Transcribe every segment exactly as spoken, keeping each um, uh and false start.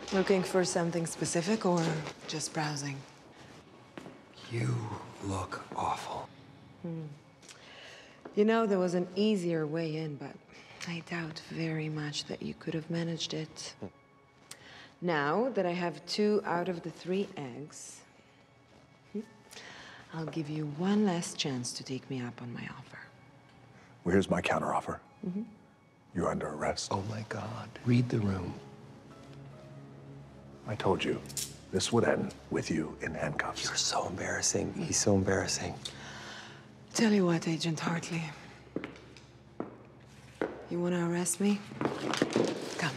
Looking for something specific or just browsing? You look awful. Hmm. You know, there was an easier way in, but I doubt very much that you could have managed it. Now that I have two out of the three eggs, I'll give you one last chance to take me up on my offer. Well, here's my counteroffer. Mm-hmm. You're under arrest. Oh my God. Read the room. I told you, this would end with you in handcuffs. You're so embarrassing. He's so embarrassing. Tell you what, Agent Hartley. You want to arrest me? Come.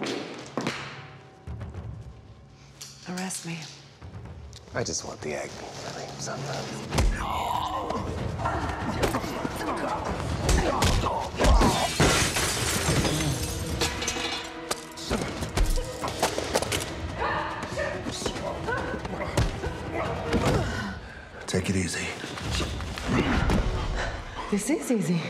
Arrest me. I just want the egg, really, sometimes. Take it easy. This is easy.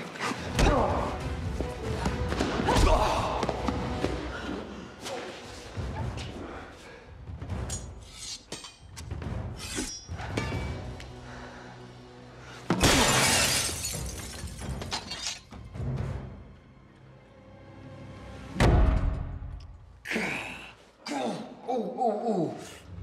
Ooh, ooh, ooh.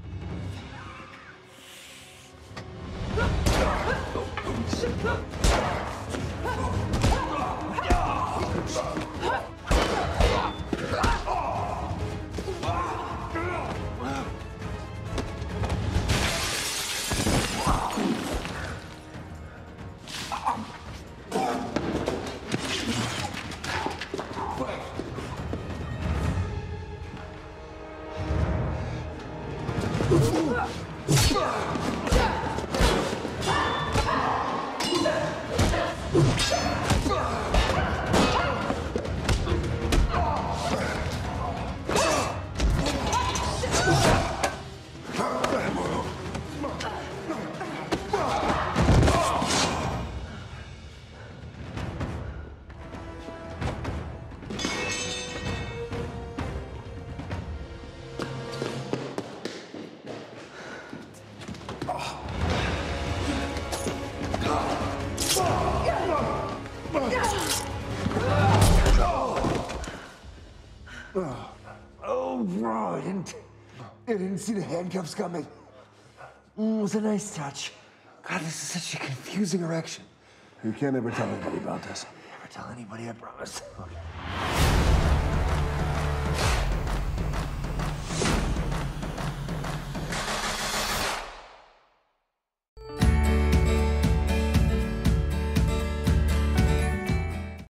Oh, bro, I didn't, I didn't see the handcuffs coming. Mm, it was a nice touch. God, this is such a confusing erection. You can't ever tell anybody about this. Never tell anybody, I promise. Okay.